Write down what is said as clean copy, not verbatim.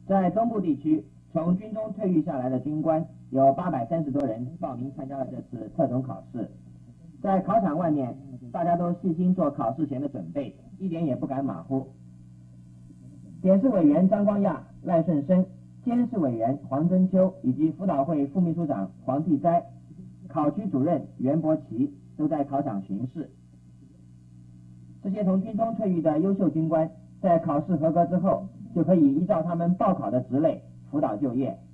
在东部地区，从军中退役下来的军官有830多人报名参加了这次特种考试。在考场外面，大家都细心做考试前的准备，一点也不敢马虎。点试委员张光亚、赖顺生，监试委员黄真秋以及辅导会副秘书长黄替斋、考区主任袁伯奇都在考场巡视。这些从军中退役的优秀军官，在考试合格之后，就可以依照他们报考的职类辅导就业。